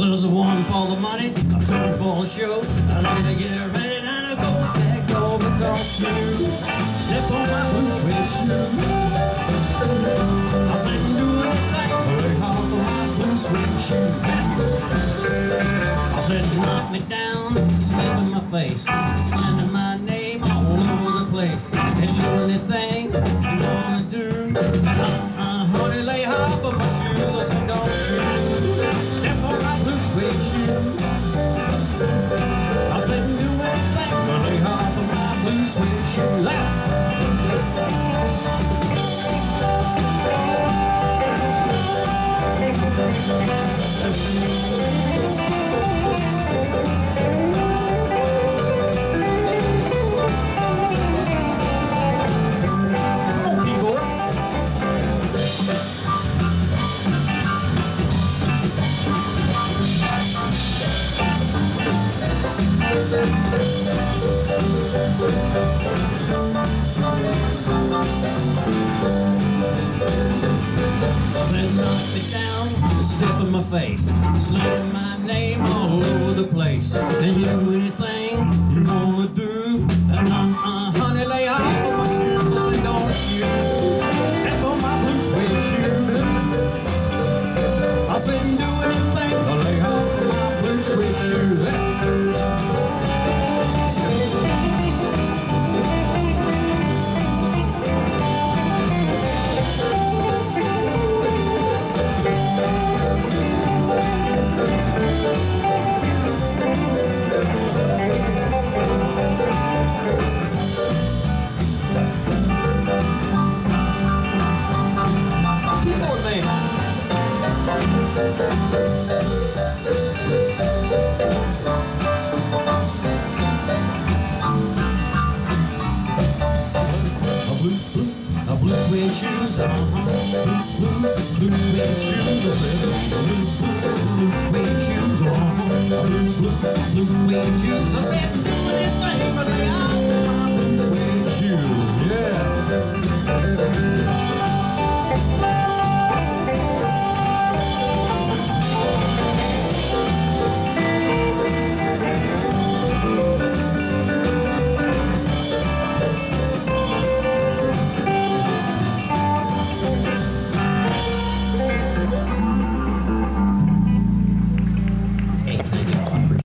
there's the one for the money, a two for the show. I like to get ready and I go back over. Don't you step on my blue suede shoe. I said do anything but lay off of my blue suede shoe. I said knock me down, step in my face, slander my name all over the place. And do anything you wanna do. Honey, lay off of my shoes. I said don't you step on my blue suede shoe. I said do anything but lay off of my blue suede shoe. Step in my face, slander my name all over the place. Then you do anything you wanna do. And honey, lay off of my shoes. I say don't you step on my blue suede shoe. I said do anything but lay off of my blue suede shoe. Blue suede shoes, blue suede shoes, I said blue suede shoes, blue suede shoes, I said do anything but lay off.